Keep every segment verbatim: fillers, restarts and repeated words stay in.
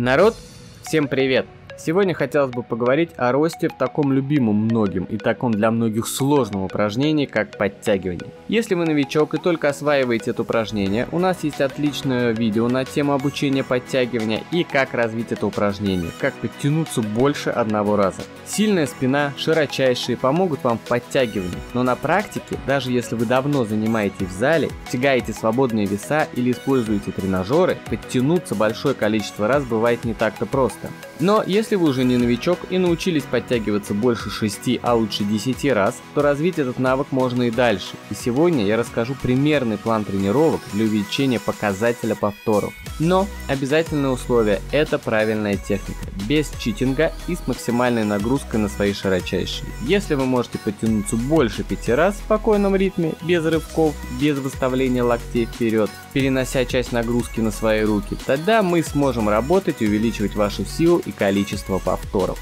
Народ, всем привет! Сегодня хотелось бы поговорить о росте в таком любимом многим и таком для многих сложном упражнении, как подтягивание. Если вы новичок и только осваиваете это упражнение, у нас есть отличное видео на тему обучения подтягивания и как развить это упражнение, как подтянуться больше одного раза. Сильная спина, широчайшие помогут вам в подтягивании, но на практике, даже если вы давно занимаетесь в зале, тягаете свободные веса или используете тренажеры, подтянуться большое количество раз бывает не так-то просто. Но если вы уже не новичок и научились подтягиваться больше шести, а лучше десяти раз, то развить этот навык можно и дальше. И сегодня я расскажу примерный план тренировок для увеличения показателя повторов. Но обязательное условие – это правильная техника, без читинга и с максимальной нагрузкой на свои широчайшие. Если вы можете подтянуться больше пяти раз в спокойном ритме, без рывков, без выставления локтей вперед, перенося часть нагрузки на свои руки, тогда мы сможем работать и увеличивать вашу силу и количество повторов.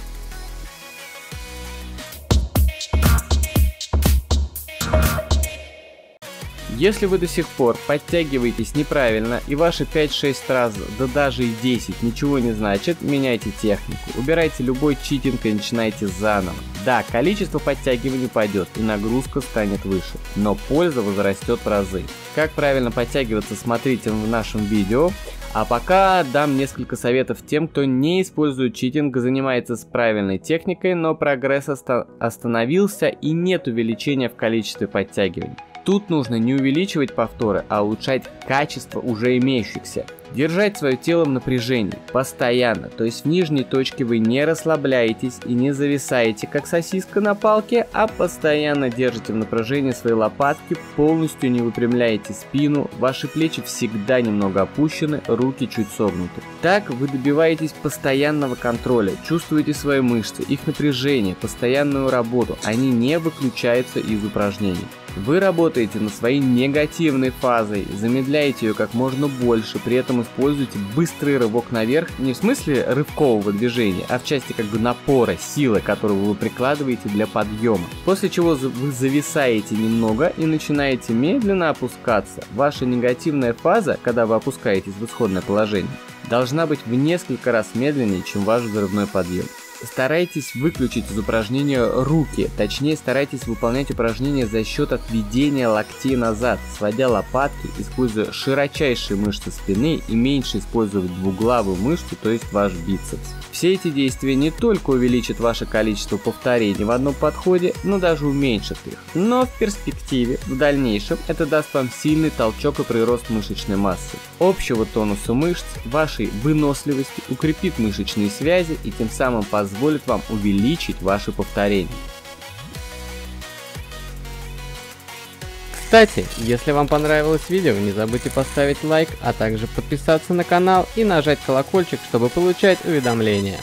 Если вы до сих пор подтягиваетесь неправильно и ваши пять-шесть раз, да даже и десять ничего не значит, меняйте технику, убирайте любой читинг и начинайте заново. Да, количество подтягиваний пойдет и нагрузка станет выше, но польза возрастет в разы. Как правильно подтягиваться, смотрите в нашем видео. А пока дам несколько советов тем, кто не использует читинг, занимается с правильной техникой, но прогресс оста- остановился и нет увеличения в количестве подтягиваний. Тут нужно не увеличивать повторы, а улучшать качество уже имеющихся. Держать свое тело в напряжении постоянно, то есть в нижней точке вы не расслабляетесь и не зависаете, как сосиска на палке, а постоянно держите в напряжении свои лопатки, полностью не выпрямляете спину, ваши плечи всегда немного опущены, руки чуть согнуты. Так вы добиваетесь постоянного контроля, чувствуете свои мышцы, их напряжение, постоянную работу, они не выключаются из упражнений. Вы работаете над своей негативной фазой, замедляете ее как можно больше, при этом используйте быстрый рывок наверх, не в смысле рывкового движения, а в части как бы напора, силы, которую вы прикладываете для подъема. После чего вы зависаете немного и начинаете медленно опускаться. Ваша негативная фаза, когда вы опускаетесь в исходное положение, должна быть в несколько раз медленнее, чем ваш взрывной подъем. Старайтесь выключить из упражнения руки, точнее старайтесь выполнять упражнения за счет отведения локтей назад, сводя лопатки, используя широчайшие мышцы спины и меньше использовать двуглавую мышцу, то есть ваш бицепс. Все эти действия не только увеличат ваше количество повторений в одном подходе, но даже уменьшат их. Но в перспективе, в дальнейшем, это даст вам сильный толчок и прирост мышечной массы, общего тонуса мышц, вашей выносливости, укрепит мышечные связи и тем самым позволит позволит вам увеличить ваши повторения. Кстати, если вам понравилось видео, не забудьте поставить лайк, а также подписаться на канал и нажать колокольчик, чтобы получать уведомления.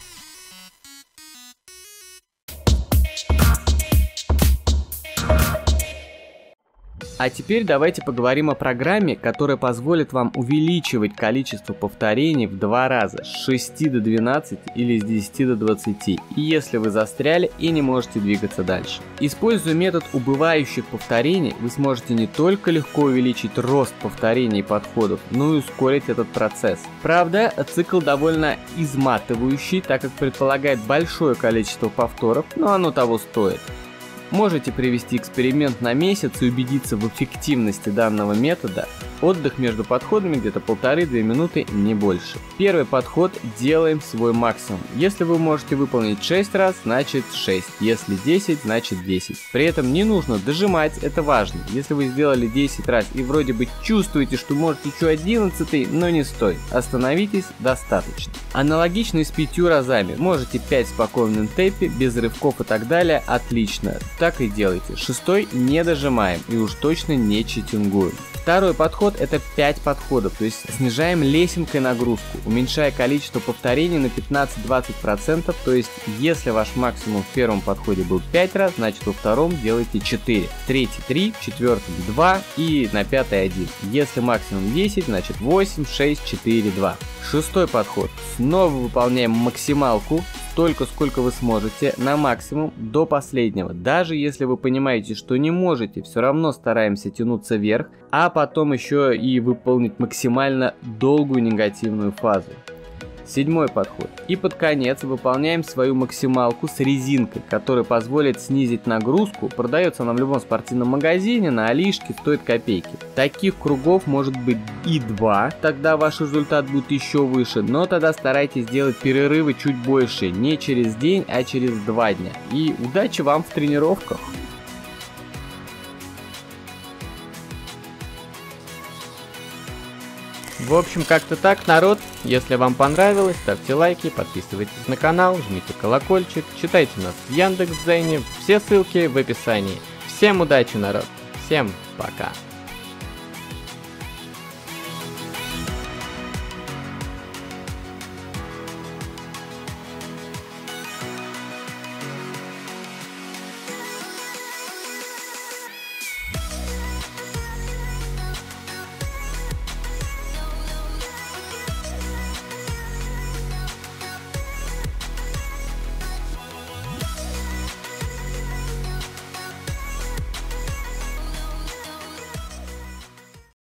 А теперь давайте поговорим о программе, которая позволит вам увеличивать количество повторений в два раза, с шести до двенадцати или с десяти до двадцати, и если вы застряли и не можете двигаться дальше. Используя метод убывающих повторений, вы сможете не только легко увеличить рост повторений и подходов, но и ускорить этот процесс. Правда, цикл довольно изматывающий, так как предполагает большое количество повторов, но оно того стоит. Можете провести эксперимент на месяц и убедиться в эффективности данного метода. Отдых между подходами где-то полторы-две минуты, не больше. Первый подход – делаем свой максимум. Если вы можете выполнить шесть раз, значит шесть. Если десять, значит десять. При этом не нужно дожимать, это важно. Если вы сделали десять раз и вроде бы чувствуете, что можете еще одиннадцатый, но не стоит. Остановитесь, достаточно. Аналогично и с пятью разами. Можете пять в спокойном темпе, без рывков и так далее, отлично. Так и делайте. Шестой не дожимаем и уж точно не читингуем. Второй подход – это пять подходов, то есть снижаем лесенкой нагрузку, уменьшая количество повторений на пятнадцать-двадцать процентов, то есть если ваш максимум в первом подходе был пять раз, значит во втором делайте четыре, в третий три, в четвертом два и на пятый один. Если максимум десять, значит восемь, шесть, четыре, два. Шестой подход. Снова выполняем максималку, столько, сколько вы сможете, на максимум до последнего. Даже если вы понимаете, что не можете, все равно стараемся тянуться вверх, а потом еще и выполнить максимально долгую негативную фазу. Седьмой подход. И под конец выполняем свою максималку с резинкой, которая позволит снизить нагрузку. Продается она в любом спортивном магазине, на Алишке, стоит копейки. Таких кругов может быть и два, тогда ваш результат будет еще выше, но тогда старайтесь делать перерывы чуть больше, не через день, а через два дня. И удачи вам в тренировках! В общем, как-то так, народ. Если вам понравилось, ставьте лайки, подписывайтесь на канал, жмите колокольчик, читайте нас в Яндекс.Дзене, все ссылки в описании. Всем удачи, народ. Всем пока.